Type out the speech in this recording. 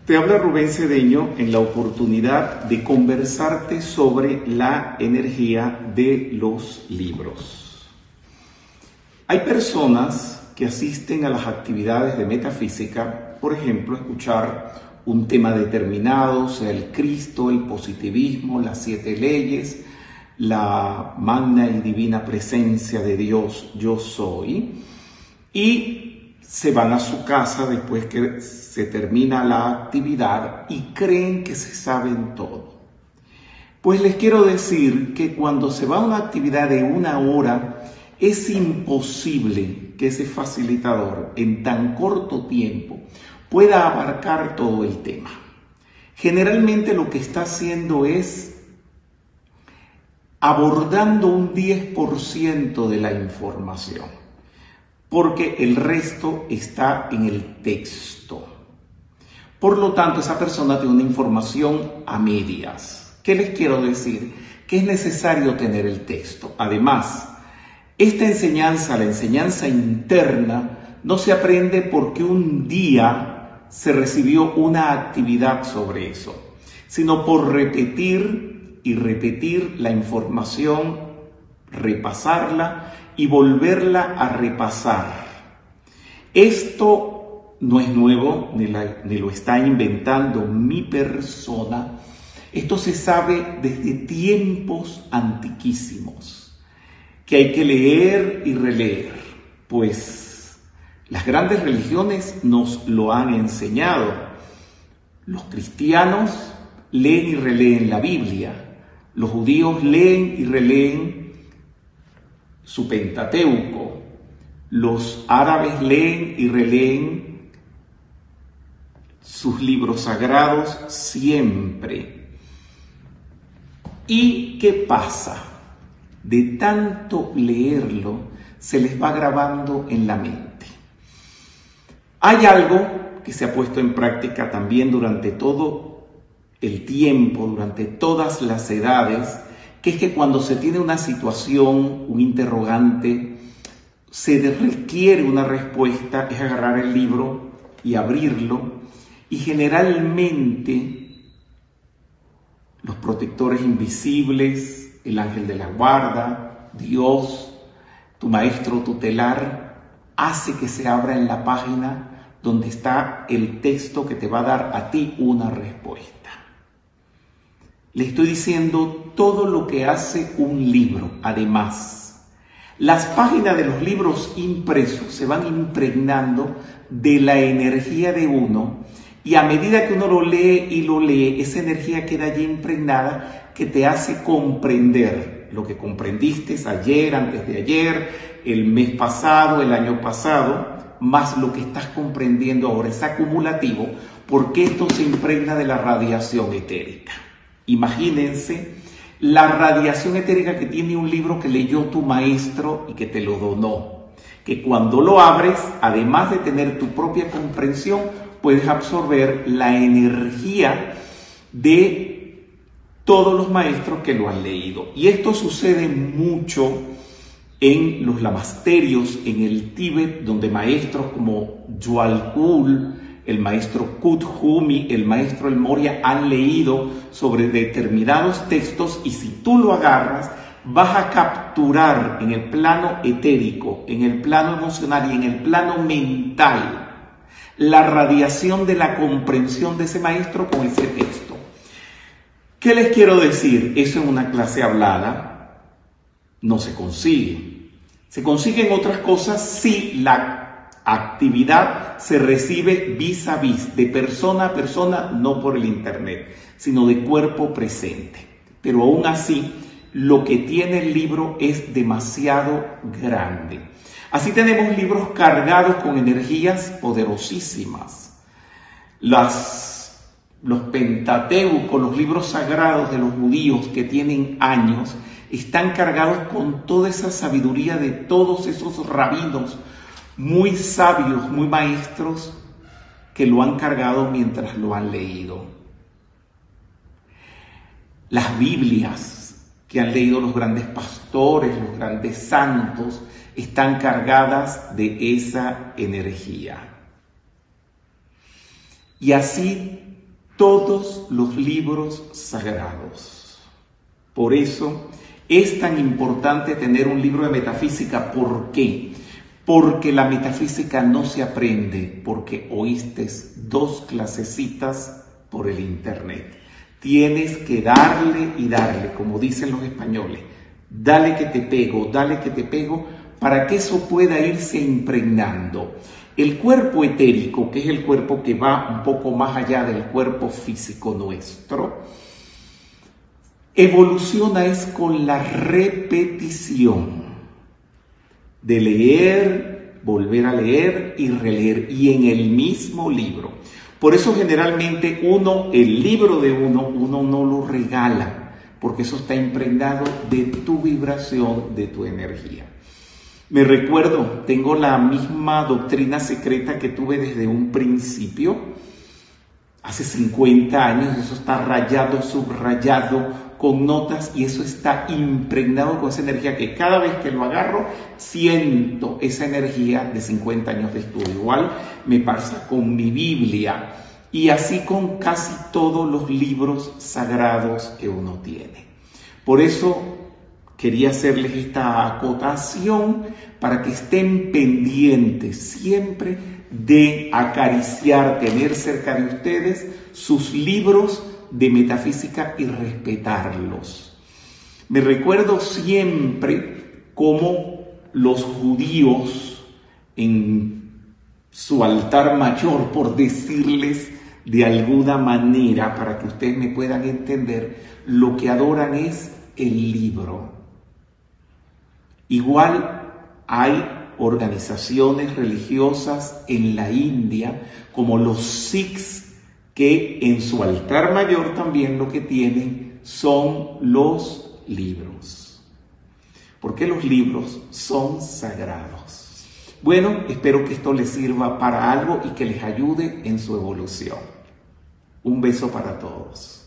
Te habla Rubén Cedeño en la oportunidad de conversarte sobre la energía de los libros. Hay personas que asisten a las actividades de metafísica, por ejemplo, escuchar un tema determinado, sea el Cristo, el positivismo, las 7 leyes, la magna y divina presencia de Dios, yo soy, y se van a su casa después que se termina la actividad y creen que se saben todo. Pues les quiero decir que cuando se va a una actividad de 1 hora, es imposible que ese facilitador en tan corto tiempo pueda abarcar todo el tema. Generalmente lo que está haciendo es abordando un 10% de la información, porque el resto está en el texto. Por lo tanto, esa persona tiene una información a medias. ¿Qué les quiero decir? Que es necesario tener el texto. Además, esta enseñanza, la enseñanza interna, no se aprende porque un día se recibió una actividad sobre eso, sino por repetir y repetir la información, repasarla y volverla a repasar. Esto no es nuevo, ni lo está inventando mi persona. Esto se sabe desde tiempos antiquísimos, que hay que leer y releer, pues las grandes religiones nos lo han enseñado. Los cristianos leen y releen la Biblia, los judíos leen y releen su Pentateuco, los árabes leen y releen sus libros sagrados siempre. ¿Y qué pasa? De tanto leerlo, se les va grabando en la mente. Hay algo que se ha puesto en práctica también durante todo el tiempo, durante todas las edades, que es que cuando se tiene una situación, un interrogante, se requiere una respuesta, es agarrar el libro y abrirlo, y generalmente los protectores invisibles, el ángel de la guarda, Dios, tu maestro tutelar, hace que se abra en la página donde está el texto que te va a dar a ti una respuesta. Le estoy diciendo todo lo que hace un libro. Además, las páginas de los libros impresos se van impregnando de la energía de uno, y a medida que uno lo lee y lo lee, esa energía queda allí impregnada, que te hace comprender lo que comprendiste ayer, antes de ayer, el mes pasado, el año pasado, más lo que estás comprendiendo ahora. Es acumulativo, porque esto se impregna de la radiación etérica. Imagínense la radiación etérica que tiene un libro que leyó tu maestro y que te lo donó, que cuando lo abres, además de tener tu propia comprensión, puedes absorber la energía de todos los maestros que lo han leído. Y esto sucede mucho en los lamasterios en el Tíbet, donde maestros como Jwalkul, el maestro Kuthumi, el maestro El Moria han leído sobre determinados textos, y si tú lo agarras, vas a capturar en el plano etérico, en el plano emocional y en el plano mental la radiación de la comprensión de ese maestro con ese texto. ¿Qué les quiero decir? Eso en una clase hablada no se consigue. Se consiguen otras cosas si la actividad se recibe vis a vis, de persona a persona, no por el internet, sino de cuerpo presente. Pero aún así, lo que tiene el libro es demasiado grande. Así tenemos libros cargados con energías poderosísimas. Los Pentateucos, los libros sagrados de los judíos que tienen años, están cargados con toda esa sabiduría de todos esos rabinos muy sabios, muy maestros, que lo han cargado mientras lo han leído. Las Biblias que han leído los grandes pastores, los grandes santos, están cargadas de esa energía. Y así todos los libros sagrados. Por eso es tan importante tener un libro de metafísica. ¿Por qué? Porque la metafísica no se aprende porque oíste 2 clasecitas por el internet. Tienes que darle y darle, como dicen los españoles. Dale que te pego, para que eso pueda irse impregnando. El cuerpo etérico, que es el cuerpo que va un poco más allá del cuerpo físico nuestro, evoluciona es con la repetición de leer, volver a leer y releer, y en el mismo libro. Por eso generalmente el libro de uno no lo regala, porque eso está impregnado de tu vibración, de tu energía. Me recuerdo, tengo la misma doctrina secreta que tuve desde un principio, hace 50 años, eso está rayado, subrayado, con notas, y eso está impregnado con esa energía que cada vez que lo agarro, siento esa energía de 50 años de estudio. Igual me pasa con mi Biblia, y así con casi todos los libros sagrados que uno tiene. Por eso quería hacerles esta acotación para que estén pendientes siempre de acariciar, tener cerca de ustedes sus libros de metafísica y respetarlos. Me recuerdo siempre cómo los judíos en su altar mayor, por decirles de alguna manera, para que ustedes me puedan entender, lo que adoran es el libro. Igual hay organizaciones religiosas en la India, como los Sikhs, que en su altar mayor también lo que tienen son los libros. Porque los libros son sagrados. Bueno, espero que esto les sirva para algo y que les ayude en su evolución. Un beso para todos.